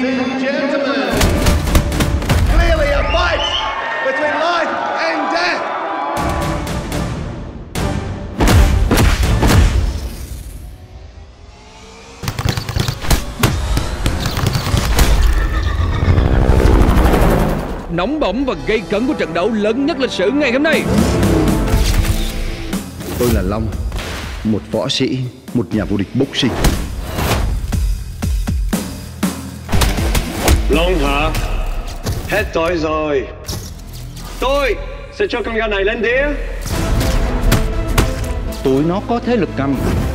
Ladies and gentlemen, clearly a fight between life and death. Nóng bỏng và gây cấn của trận đấu lớn nhất lịch sử ngày hôm nay. Tôi là Long, một võ sĩ, một nhà vô địch boxing. Long hả? Hết tội rồi. Tôi sẽ cho con gà này lên đĩa. Tụi nó có thế lực ngầm.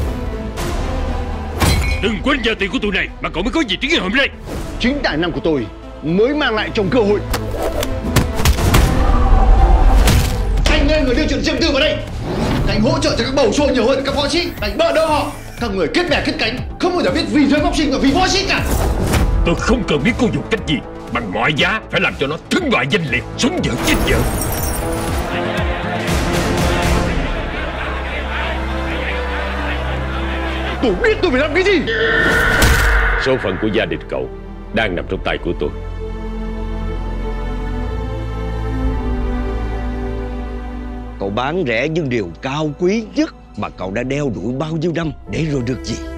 Đừng quên giờ tiền của tụi này mà cậu mới có gì tiếng ngày hôm nay. Chính tài năng của tôi mới mang lại trong cơ hội. Anh nên người đưa chuyện riêng tư vào đây. Anh hỗ trợ cho các bầu sô nhiều hơn các võ sĩ. Anh bỡ đỡ họ. Các người kết bè kết cánh, không bao giờ biết vì giới boxing và vì võ sĩ cả. Tôi không cần biết cô dùng cách gì, bằng mọi giá phải làm cho nó thân bại danh liệt, sống dở chết dở. Tôi biết tôi phải làm cái gì. Số phận của gia đình cậu đang nằm trong tay của tôi. Cậu bán rẻ những điều cao quý nhất mà cậu đã đeo đuổi bao nhiêu năm để rồi được gì?